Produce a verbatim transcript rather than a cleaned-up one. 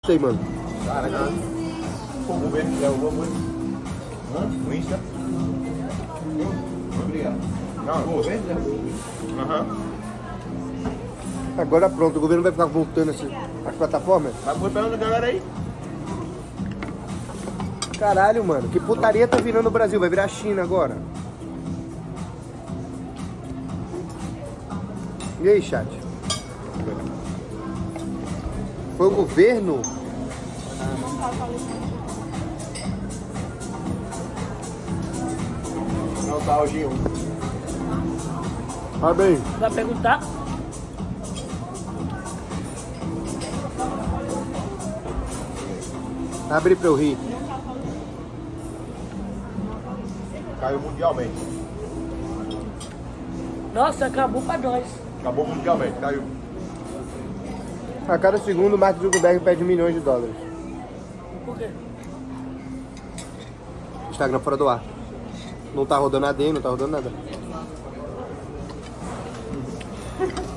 gostei, mano. Caraca. O governo que é o governo. Hã? O Insta? Obrigado. Não, o governo é. Aham. Agora pronto, o governo vai ficar voltando assim, as plataformas? Vai botando a galera aí. Caralho, mano, que putaria tá virando o Brasil, vai virar a China agora. E aí, chat? Foi o governo? Não tá o G um. Ah, bem. Vai perguntar? Abre pra eu rir. Caiu mundialmente. Nossa, acabou pra nós. Acabou mundialmente, caiu. A cada segundo, o Mark Zuckerberg perde milhões de dólares. Por quê? Instagram fora do ar. Não tá rodando A D, não tá rodando nada.